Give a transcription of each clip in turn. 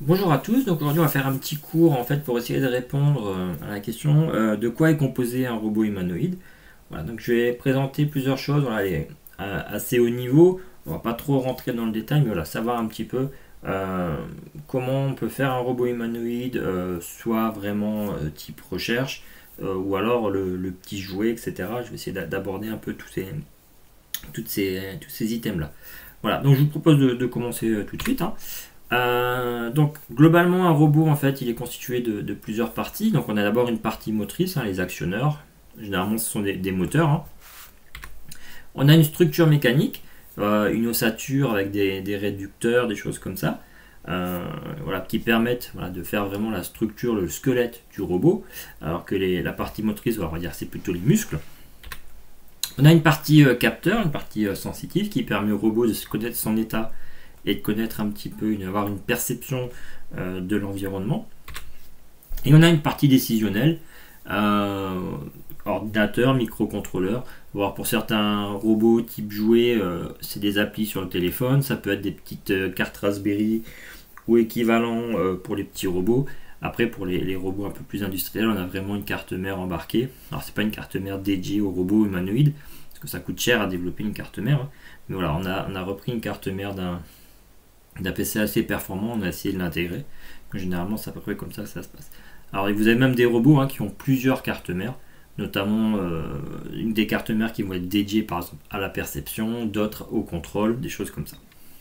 Bonjour à tous, donc aujourd'hui on va faire un petit cours en fait pour essayer de répondre à la question de quoi est composé un robot humanoïde. Voilà, donc je vais présenter plusieurs choses, voilà, assez haut niveau, on va pas trop rentrer dans le détail, mais voilà, savoir un petit peu euh, comment on peut faire un robot humanoïde, soit vraiment type recherche, ou alors le petit jouet, etc. Je vais essayer d'aborder un peu tous ces items là. Voilà, donc je vous propose de commencer tout de suite, hein. Donc globalement un robot en fait il est constitué de plusieurs parties. Donc on a d'abord une partie motrice, hein, les actionneurs. Généralement ce sont des moteurs, hein. On a une structure mécanique, une ossature avec des réducteurs, des choses comme ça. Voilà, qui permettent voilà, de faire vraiment la structure, le squelette du robot. Alors que la partie motrice, on va dire c'est plutôt les muscles. On a une partie capteur, une partie sensitive qui permet au robot de se connaître son état et de connaître un petit peu, avoir une perception de l'environnement. Et on a une partie décisionnelle, euh, ordinateur, microcontrôleur. Voire pour certains robots type jouet, c'est des applis sur le téléphone, ça peut être des petites cartes Raspberry ou équivalent pour les petits robots. Après, pour les robots un peu plus industriels, on a vraiment une carte mère embarquée. Alors, c'est pas une carte mère dédiée aux robots humanoïdes, parce que ça coûte cher à développer une carte mère, hein. Mais voilà, on a repris une carte mère d'un PC assez performant, on a essayé de l'intégrer. Généralement, c'est à peu près comme ça que ça se passe. Alors, vous avez même des robots, hein, qui ont plusieurs cartes mères, notamment une des cartes mères qui vont être dédiées par exemple à la perception, d'autres au contrôle, des choses comme ça.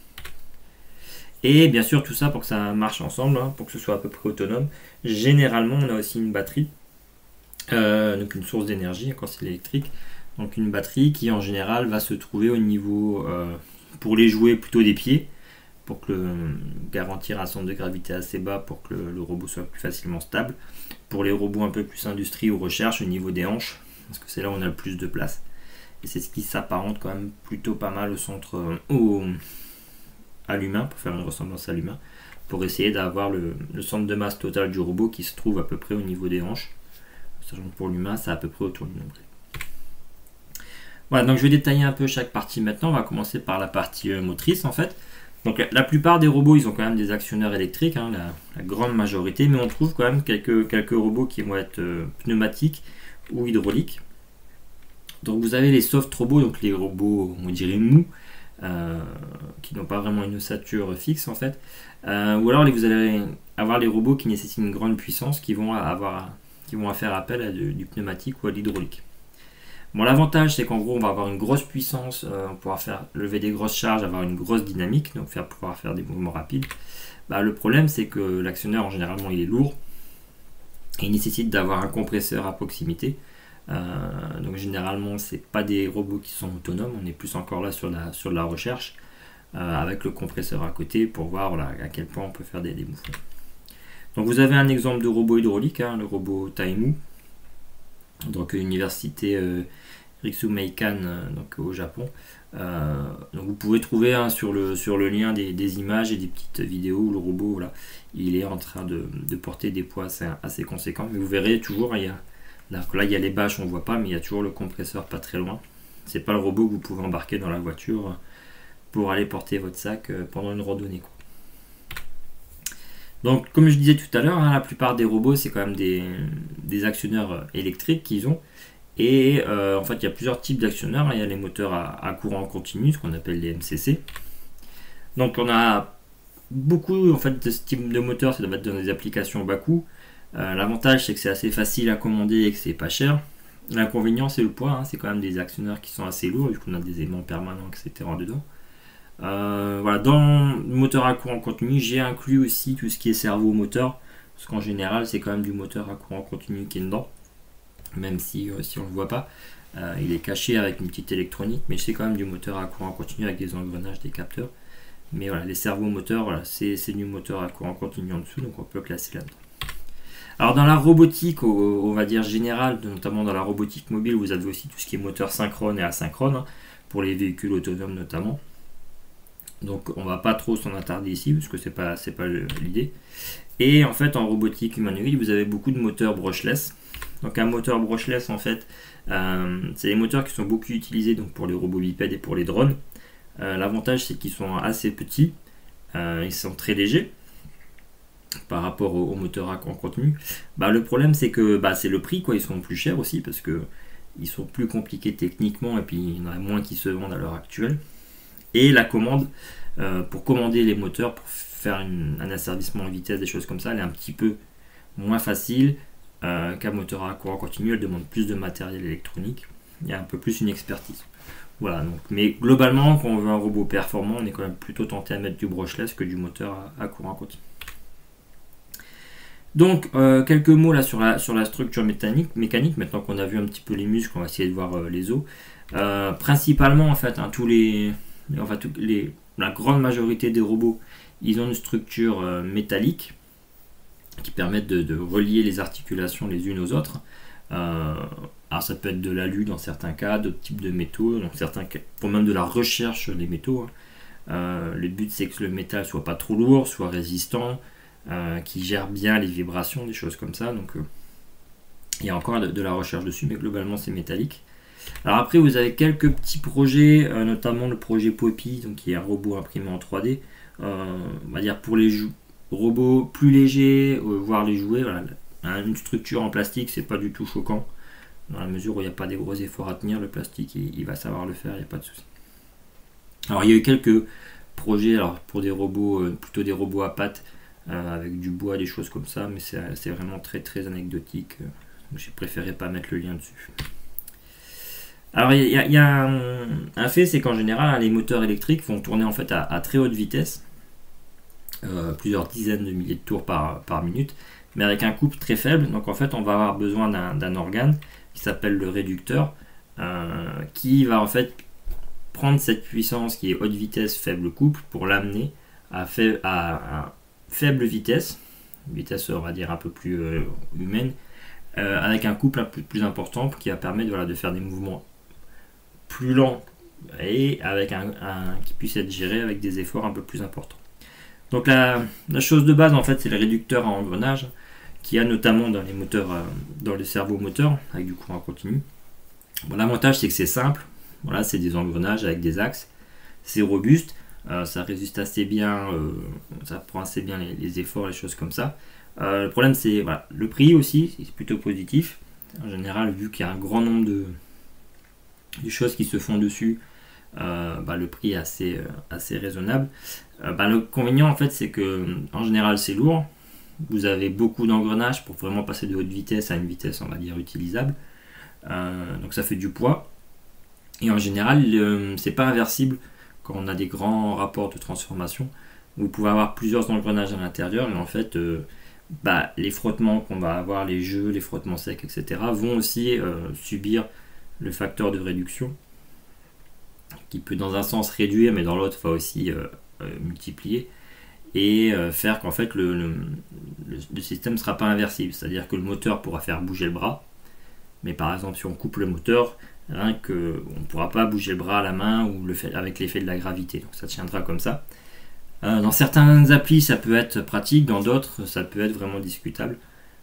Et bien sûr, tout ça pour que ça marche ensemble, hein, pour que ce soit à peu près autonome. Généralement, on a aussi une batterie, donc une source d'énergie quand c'est électrique. Donc une batterie qui en général va se trouver au niveau, pour les jouets plutôt des pieds, pour garantir un centre de gravité assez bas pour que le robot soit plus facilement stable. Pour les robots un peu plus industrie ou recherche, au niveau des hanches, parce que c'est là où on a le plus de place. Et c'est ce qui s'apparente quand même plutôt pas mal au centre, à l'humain, pour faire une ressemblance à l'humain, pour essayer d'avoir le centre de masse total du robot qui se trouve à peu près au niveau des hanches. Sachant que pour l'humain, c'est à peu près autour du nombril. Voilà, donc je vais détailler un peu chaque partie maintenant. On va commencer par la partie motrice en fait. Donc la plupart des robots, ils ont quand même des actionneurs électriques, hein, la grande majorité, mais on trouve quand même quelques robots qui vont être pneumatiques ou hydrauliques. Donc vous avez les soft robots, donc les robots, on dirait mous, qui n'ont pas vraiment une ossature fixe en fait. Ou alors vous allez avoir les robots qui nécessitent une grande puissance, qui vont faire appel à du pneumatique ou à l'hydraulique. Bon, l'avantage c'est qu'en gros on va avoir une grosse puissance, on pourra faire lever des grosses charges, avoir une grosse dynamique, donc pouvoir faire des mouvements rapides. Le problème c'est que l'actionneur en généralement il est lourd et il nécessite d'avoir un compresseur à proximité. Donc généralement c'est pas des robots qui sont autonomes, on est plus encore là sur la recherche, avec le compresseur à côté pour voir voilà, à quel point on peut faire des mouvements. Donc vous avez un exemple de robot hydraulique, hein, le robot Taimu, donc université Ritsumeikan, donc au Japon. Donc vous pouvez trouver, hein, sur le lien des images et des petites vidéos où le robot voilà, il est en train de porter des poids assez conséquents. Mais vous verrez toujours, là il y a les bâches, on ne voit pas, mais il y a toujours le compresseur pas très loin. C'est pas le robot que vous pouvez embarquer dans la voiture pour aller porter votre sac pendant une randonnée, quoi. Donc comme je disais tout à l'heure, hein, la plupart des robots c'est quand même des actionneurs électriques qu'ils ont. Et en fait il y a plusieurs types d'actionneurs. Il y a les moteurs à courant continu, ce qu'on appelle les MCC. Donc on a beaucoup en fait de ce type de moteur, ça doit être dans des applications bas coût. L'avantage c'est que c'est assez facile à commander et que c'est pas cher. L'inconvénient c'est le poids, hein, c'est quand même des actionneurs qui sont assez lourds vu qu'on a des aimants permanents, etc. dedans. Voilà, dans le moteur à courant continu, j'ai inclus aussi tout ce qui est cerveau moteur, parce qu'en général, c'est quand même du moteur à courant continu qui est dedans, même si on ne le voit pas. Il est caché avec une petite électronique, mais c'est quand même du moteur à courant continu avec des engrenages, des capteurs. Mais voilà, les cerveaux moteurs, voilà, c'est du moteur à courant continu en dessous, donc on peut classer là-dedans. Alors dans la robotique, on va dire générale, notamment dans la robotique mobile, vous avez aussi tout ce qui est moteur synchrone et asynchrone, hein, pour les véhicules autonomes notamment. Donc on va pas trop s'en attarder ici parce que c'est pas l'idée. Et en fait en robotique humanoïde vous avez beaucoup de moteurs brushless. Donc un moteur brushless en fait c'est des moteurs qui sont beaucoup utilisés donc, pour les robots bipèdes et pour les drones. L'avantage c'est qu'ils sont assez petits, ils sont très légers. par rapport aux moteurs à courant continu. Le problème c'est que c'est le prix, quoi. Ils sont plus chers aussi parce que ils sont plus compliqués techniquement et puis il y en a moins qui se vendent à l'heure actuelle. Et la commande, pour commander les moteurs, pour faire un asservissement en vitesse, des choses comme ça, elle est un petit peu moins facile qu'un moteur à courant continu. Elle demande plus de matériel électronique. Il y a un peu plus une expertise. Voilà, donc, mais globalement, quand on veut un robot performant, on est quand même plutôt tenté à mettre du brushless que du moteur à courant continu. Donc, quelques mots là sur la structure mécanique. Maintenant qu'on a vu un petit peu les muscles, on va essayer de voir les os. Principalement, en fait, la grande majorité des robots, ils ont une structure métallique qui permettent de relier les articulations les unes aux autres. Alors ça peut être de l'alu dans certains cas, d'autres types de métaux, dans certains cas, pour même de la recherche des métaux. Le but c'est que le métal soit pas trop lourd, soit résistant, qui gère bien les vibrations, des choses comme ça. Donc il y a encore de la recherche dessus, mais globalement c'est métallique. Alors après vous avez quelques petits projets, notamment le projet Poppy, donc qui est un robot imprimé en 3D. On va dire pour les robots plus légers, voire les jouets, voilà, une structure en plastique c'est pas du tout choquant. Dans la mesure où il n'y a pas des gros efforts à tenir, le plastique il va savoir le faire, il n'y a pas de souci. Alors il y a eu quelques projets pour des robots, plutôt des robots à pattes, avec du bois, des choses comme ça, mais c'est vraiment très très anecdotique. J'ai préféré pas mettre le lien dessus. Alors il y a un fait, c'est qu'en général les moteurs électriques vont tourner en fait à très haute vitesse, plusieurs dizaines de milliers de tours par minute, mais avec un couple très faible. Donc en fait on va avoir besoin d'un organe qui s'appelle le réducteur, qui va en fait prendre cette puissance qui est haute vitesse, faible couple, pour l'amener à faible vitesse, on va dire un peu plus humaine, avec un couple un peu plus important qui va permettre de faire des mouvements plus lents et avec qui puisse être géré avec des efforts un peu plus importants. Donc la chose de base en fait c'est le réducteur à engrenage, qui a notamment dans les moteurs, dans le cerveau moteur, avec du courant continu. Bon, l'avantage c'est que c'est simple, voilà, c'est des engrenages avec des axes, c'est robuste, ça résiste assez bien, ça prend assez bien les efforts, les choses comme ça. Le problème c'est le prix aussi, c'est plutôt positif. En général, vu qu'il y a un grand nombre de choses qui se font dessus, le prix est assez raisonnable. L'inconvénient en fait c'est que en général c'est lourd. Vous avez beaucoup d'engrenages pour vraiment passer de haute vitesse à une vitesse on va dire utilisable, donc ça fait du poids, et en général c'est pas inversible quand on a des grands rapports de transformation. Vous pouvez avoir plusieurs engrenages à l'intérieur et en fait les frottements qu'on va avoir, les jeux, les frottements secs, etc. vont aussi subir le facteur de réduction qui peut dans un sens réduire mais dans l'autre va aussi multiplier et faire qu'en fait le système ne sera pas inversible, c'est-à-dire que le moteur pourra faire bouger le bras, mais par exemple si on coupe le moteur, on ne pourra pas bouger le bras à la main ou avec l'effet de la gravité, donc ça tiendra comme ça. Dans certaines applis ça peut être pratique, dans d'autres ça peut être vraiment discutable,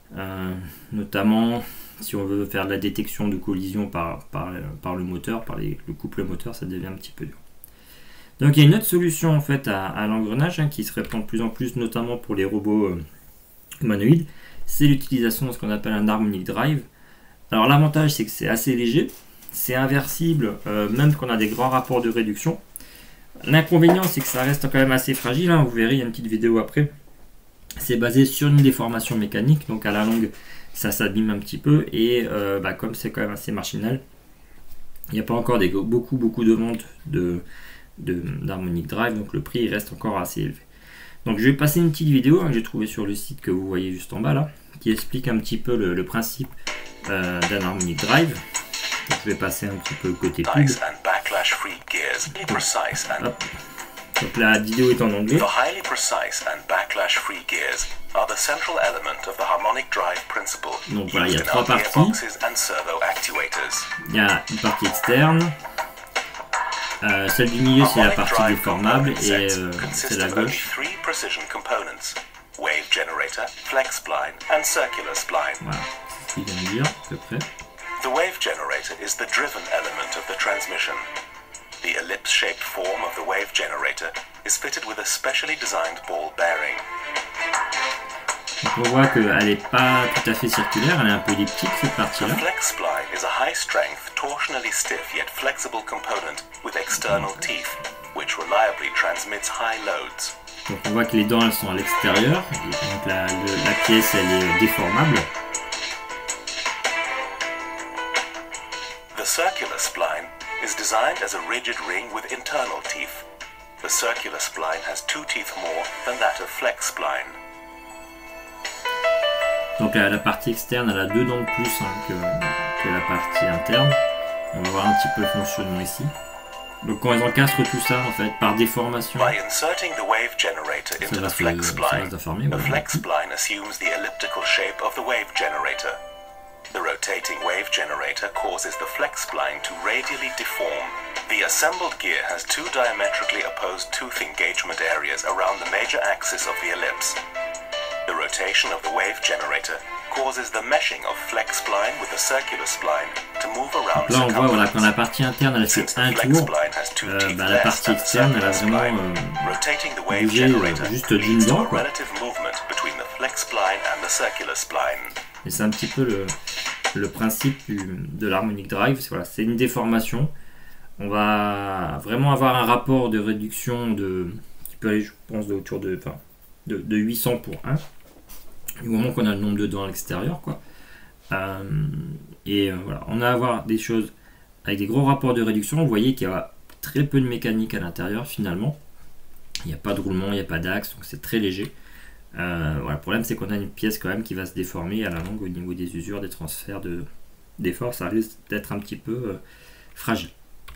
notamment si on veut faire de la détection de collision par le moteur, le couple moteur, ça devient un petit peu dur. Donc il y a une autre solution en fait à l'engrenage qui se répand de plus en plus, notamment pour les robots humanoïdes, c'est l'utilisation de ce qu'on appelle un harmonic drive. Alors l'avantage c'est que c'est assez léger, c'est inversible même quand on a des grands rapports de réduction. L'inconvénient c'est que ça reste quand même assez fragile, vous verrez, il y a une petite vidéo après. C'est basé sur une déformation mécanique, donc à la longue ça s'abîme un petit peu, et comme c'est quand même assez marginal, il n'y a pas encore beaucoup de ventes d'harmonic drive, donc le prix il reste encore assez élevé. Donc je vais passer une petite vidéo que j'ai trouvée sur le site que vous voyez juste en bas là, qui explique un petit peu le principe d'un harmonic drive. Donc, je vais passer un petit peu côté pub. Hop. Donc la vidéo est en anglais. Donc voilà, il y a trois parties. Il y a une partie externe. Celle du milieu c'est la partie déformable et c'est la gauche. Voilà, c'est ce qu'il vient de dire à peu près. The wave generator is the driven element of the transmission. The ellipse-shaped form of the wave generator is fitted with a specially designed ball bearing. Donc on voit qu'elle n'est pas tout à fait circulaire, elle est un peu elliptique cette The partie-là. flex spline is a high-strength, torsionally stiff yet flexible component with external teeth, which reliably transmits high loads. Donc on voit que les dents elles sont à l'extérieur, et donc la pièce elle est déformable. The circular spline is designed as a rigid ring with internal teeth. The circular spline has 2 teeth more than that of flex spline. Donc la partie externe elle a 2 dents de plus que la partie interne. On va voir un petit peu le fonctionnement ici. Donc quand ils encastrent tout ça en fait par déformation, By inserting the wave generator ça into va the flex se spline, déformer. the Voilà. flex spline assumes the elliptical shape of the wave generator. The rotating wave generator causes the flex spline to radially deform. The assembled gear has 2 diametrically opposed tooth engagement areas around the major axis of the ellipse. The rotation of the wave generator causes the meshing of flex spline with the circular spline to move around Là on voit voilà, quand la circumference. partie interne elle fait Since the un flex tour, spline has 2 teeth la less partie than the externe elle a circular vraiment spline, rotating the wave bougé generator juste d'une leads to dent a quoi. relative movement between the flex spline and the circular spline. Et c'est un petit peu le principe de l'harmonic drive, voilà, c'est une déformation. On va vraiment avoir un rapport de réduction qui peut aller je pense autour de 800 pour 1, du moment qu'on a le nombre de dents à l'extérieur quoi. Voilà, on va avoir des choses avec des gros rapports de réduction. Vous voyez qu'il y a très peu de mécanique à l'intérieur finalement. Il n'y a pas de roulement, il n'y a pas d'axe, donc c'est très léger. Voilà, le problème c'est qu'on a une pièce quand même qui va se déformer à la longue au niveau des usures, des transferts des forces, ça risque d'être un petit peu fragile.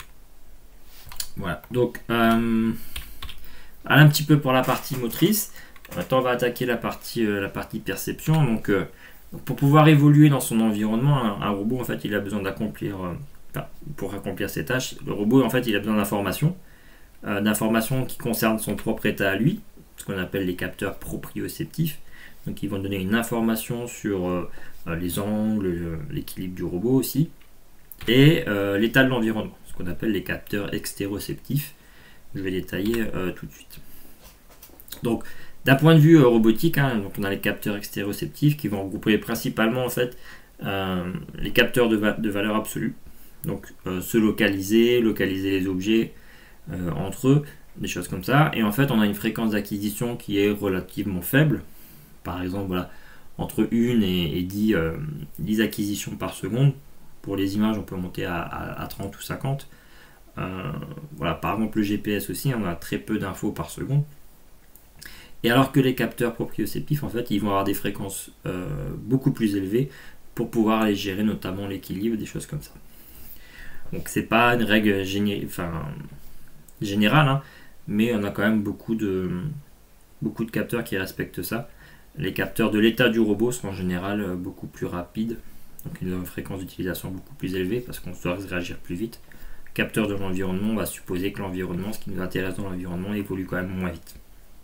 Voilà, donc un petit peu pour la partie motrice. Maintenant on va attaquer la partie perception. Donc pour pouvoir évoluer dans son environnement, un robot en fait il a besoin d'accomplir, pour accomplir ses tâches, le robot en fait il a besoin d'informations qui concernent son propre état à lui, ce qu'on appelle les capteurs proprioceptifs. Donc ils vont donner une information sur les angles, l'équilibre du robot aussi, et l'état de l'environnement, ce qu'on appelle les capteurs extéroceptifs. Je vais détailler tout de suite. Donc d'un point de vue robotique, donc on a les capteurs extéroceptifs qui vont regrouper principalement en fait les capteurs de valeur absolue, donc se localiser les objets entre eux, des choses comme ça. Et en fait on a une fréquence d'acquisition qui est relativement faible, par exemple voilà, entre 1 et 10 acquisitions par seconde. Pour les images on peut monter à 30 ou 50. Voilà, par exemple le GPS aussi, on a très peu d'infos par seconde. Et alors que les capteurs proprioceptifs en fait ils vont avoir des fréquences beaucoup plus élevées pour pouvoir aller gérer notamment l'équilibre, des choses comme ça. Donc c'est pas une règle générale, mais on a quand même beaucoup de capteurs qui respectent ça. Les capteurs de l'état du robot sont en général beaucoup plus rapides, donc ils ont une fréquence d'utilisation beaucoup plus élevée parce qu'on doit réagir plus vite. Capteur de l'environnement, on va supposer que l'environnement, ce qui nous intéresse dans l'environnement, évolue quand même moins vite.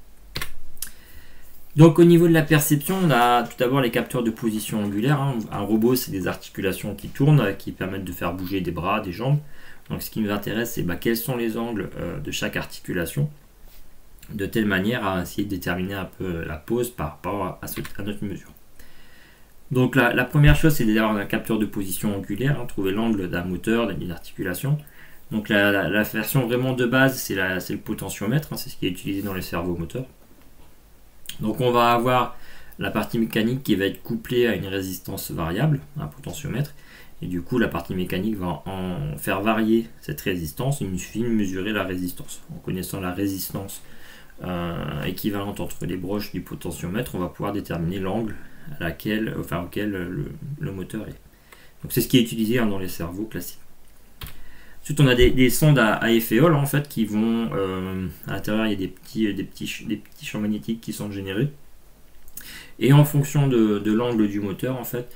Donc au niveau de la perception, on a tout d'abord les capteurs de position angulaire. Un robot, c'est des articulations qui tournent, qui permettent de faire bouger des bras, des jambes. Donc ce qui nous intéresse, c'est quels sont les angles de chaque articulation, de telle manière à essayer de déterminer un peu la pose par rapport à notre mesure. Donc la première chose, c'est d'avoir un capteur de position angulaire, trouver l'angle d'un moteur, d'une articulation. Donc la version vraiment de base, c'est le potentiomètre, c'est ce qui est utilisé dans les cerveaux moteurs. Donc on va avoir la partie mécanique qui va être couplée à une résistance variable, un potentiomètre, et du coup la partie mécanique va en faire varier cette résistance. Il nous suffit de mesurer la résistance. En connaissant la résistance équivalente entre les broches du potentiomètre, on va pouvoir déterminer l'angle auquel le moteur est. Donc c'est ce qui est utilisé dans les cerveaux classiques. Ensuite, on a des sondes à effet Hall en fait qui vont à l'intérieur, il y a des petits champs magnétiques qui sont générés, et en fonction de l'angle du moteur en fait,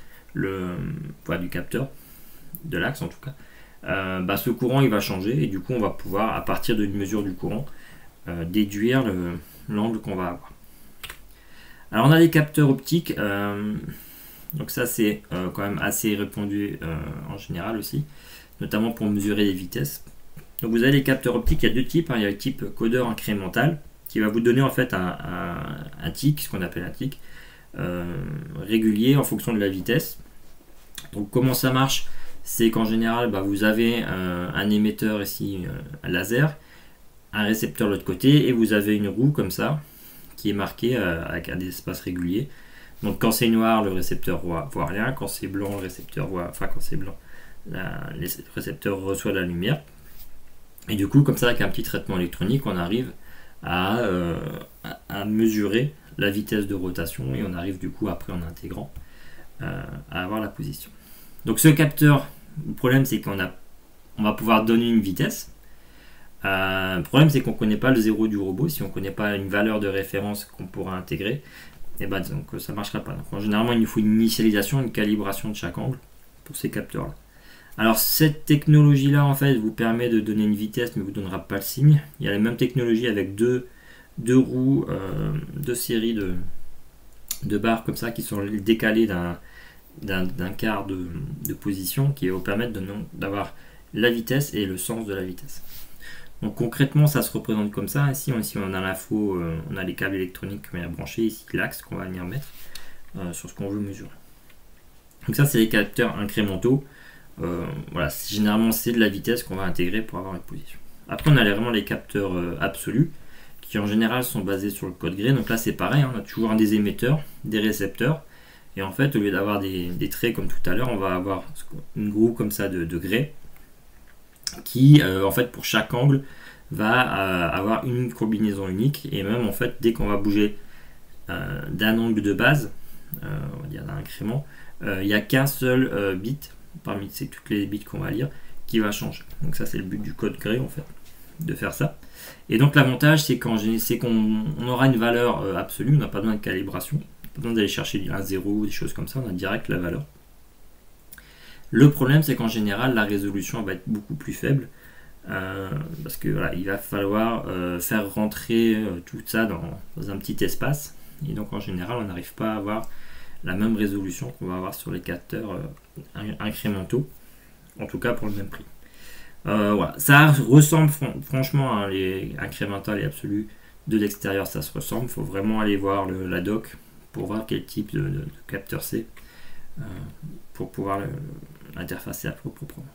du capteur, de l'axe en tout cas, ce courant il va changer, et du coup on va pouvoir, à partir d'une mesure du courant, déduire l'angle qu'on va avoir. Alors on a des capteurs optiques, donc ça c'est quand même assez répandu en général aussi, notamment pour mesurer les vitesses. Donc vous avez les capteurs optiques, il y a deux types, il y a le type codeur incrémental qui va vous donner en fait un tic, ce qu'on appelle un tic, régulier en fonction de la vitesse. Donc comment ça marche? C'est qu'en général, vous avez un émetteur ici, un laser, un récepteur de l'autre côté, et vous avez une roue comme ça, qui est marquée avec des espaces réguliers. Donc quand c'est noir, le récepteur voit rien, quand c'est blanc, le récepteur voit, enfin quand c'est blanc, le récepteur reçoit la lumière. Et du coup, comme ça, avec un petit traitement électronique, on arrive à mesurer la vitesse de rotation, et on arrive du coup après en intégrant à avoir la position. Donc ce capteur, le problème c'est qu'on va pouvoir donner une vitesse. Le problème c'est qu'on ne connaît pas le zéro du robot. Si on ne connaît pas une valeur de référence qu'on pourra intégrer, et donc ça ne marchera pas. Donc, généralement il nous faut une initialisation, une calibration de chaque angle pour ces capteurs là. Alors cette technologie là en fait vous permet de donner une vitesse mais vous ne donnera pas le signe. Il y a la même technologie avec deux roues, deux séries de barres comme ça qui sont décalées d'un quart de position, qui va vous permettre d'avoir la vitesse et le sens de la vitesse. Donc concrètement ça se représente comme ça. Ici on a l'info, on a les câbles électroniques qu'on va brancher, ici l'axe qu'on va venir mettre sur ce qu'on veut mesurer. Donc ça c'est les capteurs incrémentaux. Voilà, généralement c'est de la vitesse qu'on va intégrer pour avoir une position. Après on a vraiment les capteurs absolus qui en général sont basés sur le code Gray. Donc là c'est pareil, on a toujours des émetteurs, des récepteurs, et en fait au lieu d'avoir des traits comme tout à l'heure, on va avoir une roue comme ça de Gray qui en fait pour chaque angle va avoir une combinaison unique, et même en fait dès qu'on va bouger d'un angle de base, on va dire d'un incrément, il n'y a qu'un seul bit parmi toutes les bits qu'on va lire qui va changer. Donc ça c'est le but du code Gray en fait, de faire ça. Et donc l'avantage c'est qu'on aura une valeur absolue, on n'a pas besoin de calibration, pas besoin d'aller chercher un 0 ou des choses comme ça, on a direct la valeur. Le problème c'est qu'en général la résolution va être beaucoup plus faible, parce que voilà, il va falloir faire rentrer tout ça dans un petit espace, et donc en général on n'arrive pas à avoir la même résolution qu'on va avoir sur les capteurs incrémentaux, en tout cas pour le même prix. Voilà. Ça ressemble franchement à les incrémentales et absolus de l'extérieur, ça se ressemble. Il faut vraiment aller voir la doc pour voir quel type de capteur c'est, pour pouvoir l'interfacer proprement.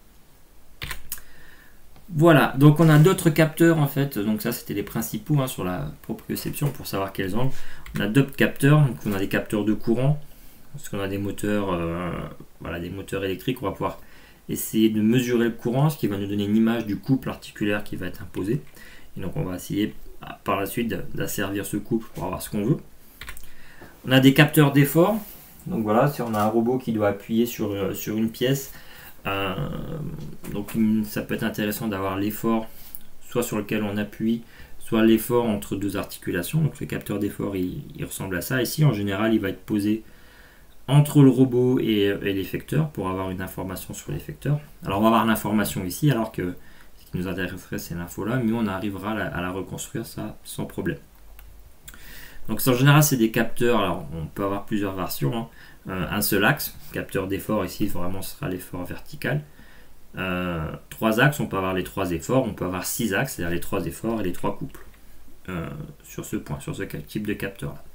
Voilà, donc on a d'autres capteurs en fait, donc ça c'était les principaux sur la proprioception pour savoir quels angles. On a d'autres capteurs, donc on a des capteurs de courant, parce qu'on a des moteurs, voilà, des moteurs électriques, on va pouvoir essayer de mesurer le courant, ce qui va nous donner une image du couple articulaire qui va être imposé. Et donc on va essayer par la suite d'asservir ce couple pour avoir ce qu'on veut. On a des capteurs d'effort, donc voilà, si on a un robot qui doit appuyer sur une pièce, donc ça peut être intéressant d'avoir l'effort soit sur lequel on appuie, soit l'effort entre deux articulations. Donc le capteur d'effort il ressemble à ça. Ici en général il va être posé entre le robot et l'effecteur pour avoir une information sur l'effecteur. Alors on va avoir l'information ici, alors que ce qui nous intéresserait c'est l'info là, mais on arrivera à la reconstruire ça sans problème. Donc en général c'est des capteurs, alors on peut avoir plusieurs versions, un seul axe, capteur d'effort ici vraiment ce sera l'effort vertical. 3 axes, on peut avoir les 3 efforts, on peut avoir 6 axes, c'est-à-dire les 3 efforts et les 3 couples sur ce point, sur ce type de capteur là.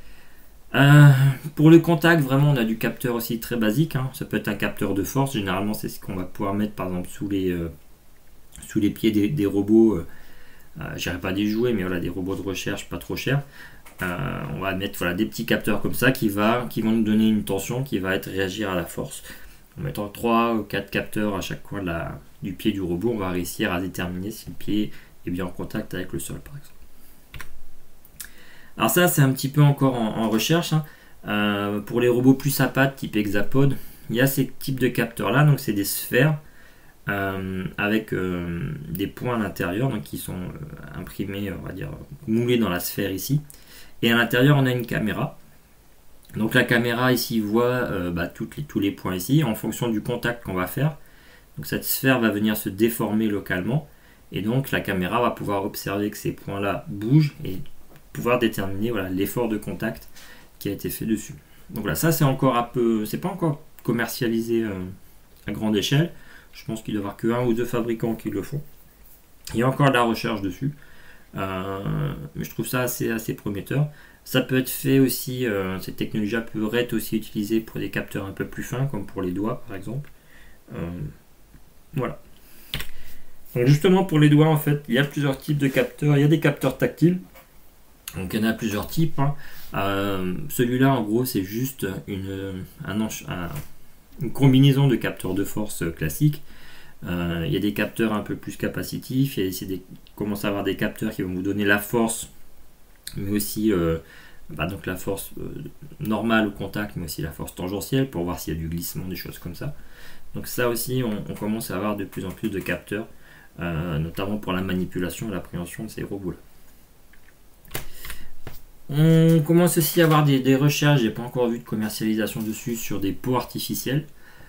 Pour le contact, vraiment on a du capteur aussi très basique, ça peut être un capteur de force, généralement c'est ce qu'on va pouvoir mettre par exemple sous les pieds des robots, je dirais pas des jouets, mais voilà, des robots de recherche pas trop chers. On va mettre voilà, des petits capteurs comme ça qui vont nous donner une tension qui va être réagir à la force. En mettant 3 ou 4 capteurs à chaque coin du pied du robot, on va réussir à déterminer si le pied est bien en contact avec le sol par exemple. Alors ça c'est un petit peu encore en recherche. Pour les robots plus à pattes type hexapode, il y a ces types de capteurs là, donc c'est des sphères avec des points à l'intérieur, donc qui sont imprimés, on va dire moulés dans la sphère ici, et à l'intérieur on a une caméra. Donc la caméra ici voit tous les points ici en fonction du contact qu'on va faire. Donc cette sphère va venir se déformer localement, et donc la caméra va pouvoir observer que ces points là bougent et pouvoir déterminer voilà, l'effort de contact qui a été fait dessus. Donc là ça c'est encore c'est pas encore commercialisé à grande échelle. Je pense qu'il doit y avoir que 1 ou 2 fabricants qui le font. Il y a encore de la recherche dessus, mais je trouve ça assez prometteur. Ça peut être fait aussi, cette technologie pourrait être aussi utilisée pour des capteurs un peu plus fins, comme pour les doigts par exemple. Voilà. Donc justement pour les doigts, en fait, il y a plusieurs types de capteurs. Il y a des capteurs tactiles. Donc il y en a plusieurs types. Celui-là, en gros, c'est juste une combinaison de capteurs de force classiques. Il y a des capteurs un peu plus capacitifs. Il commence à avoir des capteurs qui vont vous donner la force, mais aussi donc la force normale au contact, mais aussi la force tangentielle pour voir s'il y a du glissement, des choses comme ça. Donc ça aussi, on commence à avoir de plus en plus de capteurs, notamment pour la manipulation et l'appréhension de ces robots-là. On commence aussi à avoir des recherches, j'ai pas encore vu de commercialisation dessus, sur des peaux artificielles.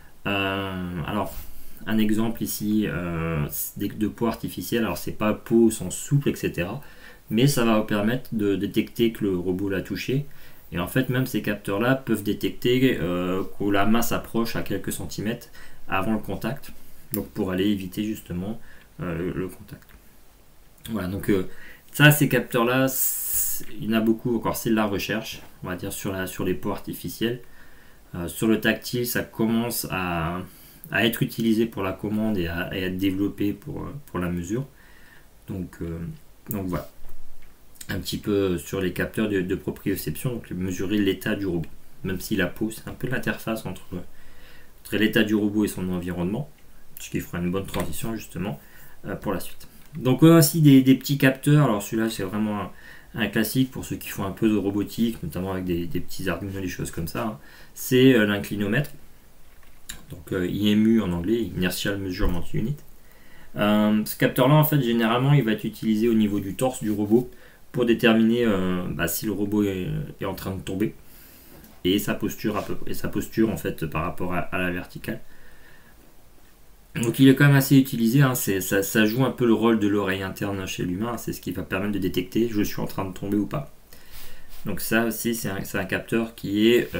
Alors, un exemple ici de peau artificielle, alors c'est pas peau au sens souple, etc. Mais ça va vous permettre de détecter que le robot l'a touché. Et en fait, même ces capteurs-là peuvent détecter que la main s'approche à quelques centimètres avant le contact. Donc pour aller éviter justement le contact. Voilà, donc ça, ces capteurs-là, il y en a beaucoup encore, c'est de la recherche, on va dire, sur les peaux artificielles. Sur le tactile, ça commence à être utilisé pour la commande et à être développé pour la mesure. Donc voilà. Un petit peu sur les capteurs de proprioception, donc mesurer l'état du robot. Même si la peau, c'est un peu l'interface entre l'état du robot et son environnement, ce qui fera une bonne transition justement pour la suite. Donc on a aussi des petits capteurs. Alors celui-là, c'est vraiment un classique pour ceux qui font un peu de robotique, notamment avec des petits Arduino, des choses comme ça. C'est l'inclinomètre, donc IMU en anglais, Inertial Measurement Unit. Ce capteur-là, en fait, généralement, il va être utilisé au niveau du torse du robot pour déterminer si le robot est en train de tomber et sa posture en fait par rapport à la verticale. Donc il est quand même assez utilisé, ça joue un peu le rôle de l'oreille interne chez l'humain, c'est ce qui va permettre de détecter je suis en train de tomber ou pas. Donc ça aussi c'est un capteur qui est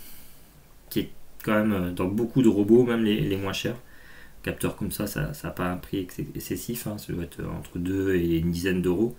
quand même dans beaucoup de robots, même les moins chers. Un capteur comme ça n'a pas un prix excessif, ça doit être entre 2 et une dizaine d'euros.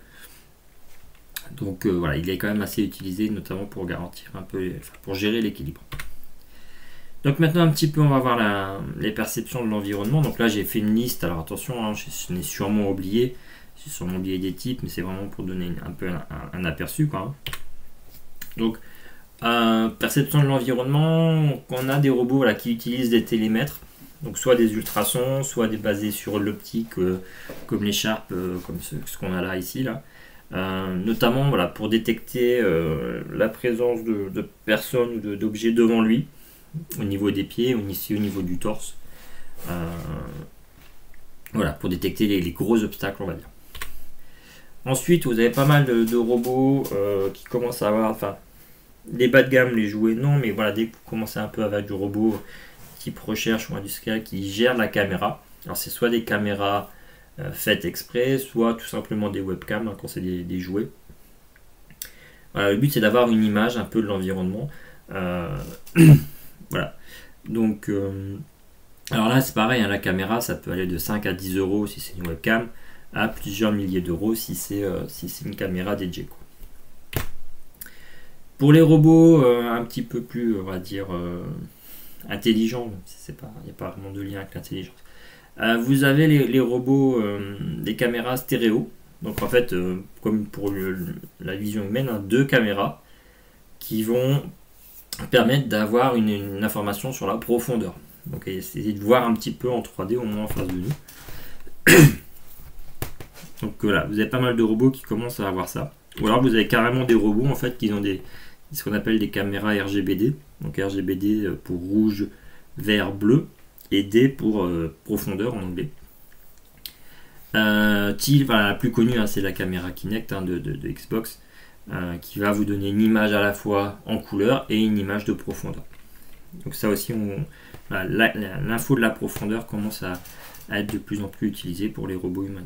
Donc voilà, il est quand même assez utilisé, notamment pour garantir un peu, pour gérer l'équilibre. Donc maintenant un petit peu, on va voir les perceptions de l'environnement. Donc là j'ai fait une liste, alors attention, je n'ai sûrement oublié, j'ai sûrement oublié des types, mais c'est vraiment pour donner un peu un aperçu, quoi. Donc perception de l'environnement, on a des robots qui utilisent des télémètres, donc soit des ultrasons, soit des basés sur l'optique, comme les Sharp, comme ce qu'on a là ici là. Notamment pour détecter la présence de personnes ou d'objets devant lui, au niveau des pieds, ici au niveau du torse. Voilà, pour détecter les gros obstacles, on va dire. Ensuite, vous avez pas mal de robots qui commencent à avoir, les bas de gamme, les jouets non, mais voilà, dès que vous commencez un peu avec du robot type recherche ou industriel qui gère la caméra. Alors c'est soit des caméras faites exprès, soit tout simplement des webcams quand c'est des jouets. Voilà, le but c'est d'avoir une image un peu de l'environnement. Voilà. Donc alors là c'est pareil, la caméra ça peut aller de 5 à 10 euros si c'est une webcam, à plusieurs milliers d'euros si c'est une caméra dédiée. Pour les robots un petit peu plus, on va dire, intelligents, il n'y a pas vraiment de lien avec l'intelligence. Vous avez les robots, des caméras stéréo. Donc en fait, comme pour la vision humaine, 2 caméras qui vont permettre d'avoir une information sur la profondeur. Donc essayez de voir un petit peu en 3D au moins en face de nous. Donc voilà, vous avez pas mal de robots qui commencent à avoir ça. Ou alors vous avez carrément des robots en fait qui ont ce qu'on appelle des caméras RGBD. Donc RGBD pour rouge, vert, bleu. Et D pour profondeur en anglais. La plus connue, c'est la caméra Kinect de Xbox, qui va vous donner une image à la fois en couleur et une image de profondeur. Donc ça aussi, l'info de la profondeur commence à être de plus en plus utilisée pour les robots humains.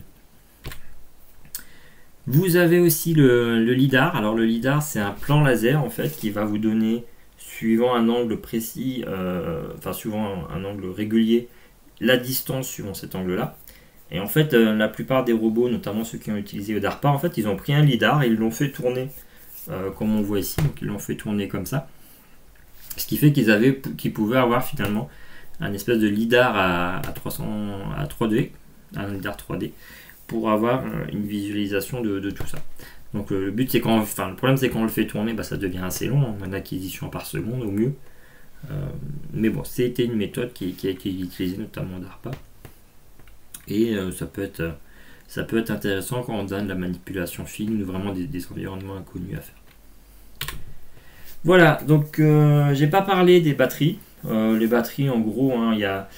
Vous avez aussi le LiDAR. Alors le LiDAR, c'est un plan laser en fait qui va vous donner, suivant un angle précis, suivant un angle régulier, la distance suivant cet angle-là. Et en fait, la plupart des robots, notamment ceux qui ont utilisé le DARPA, en fait, ils ont pris un LiDAR et ils l'ont fait tourner comme on voit ici. Donc ils l'ont fait tourner comme ça. Ce qui fait qu'ils pouvaient avoir finalement un espèce de lidar à 3D, un lidar 3D, pour avoir une visualisation de tout ça. Donc le but c'est le problème c'est quand on le fait tourner, ça devient assez long, en acquisition par seconde au mieux. Mais bon, c'était une méthode qui a été utilisée notamment d'ARPA. Et ça peut être intéressant quand on donne de la manipulation fine ou vraiment des environnements inconnus à faire. Voilà, donc j'ai pas parlé des batteries. Les batteries, en gros, il y a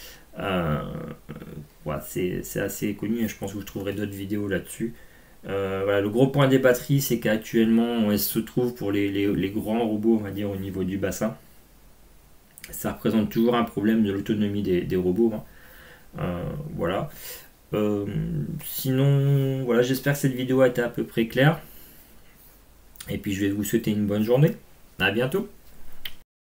c'est assez connu et je pense que vous trouverez d'autres vidéos là-dessus. Voilà, le gros point des batteries, c'est qu'actuellement, elles se trouvent pour les grands robots, on va dire, au niveau du bassin. Ça représente toujours un problème de l'autonomie des robots. Voilà. Sinon, voilà, j'espère que cette vidéo a été à peu près claire. Et puis, je vais vous souhaiter une bonne journée. À bientôt.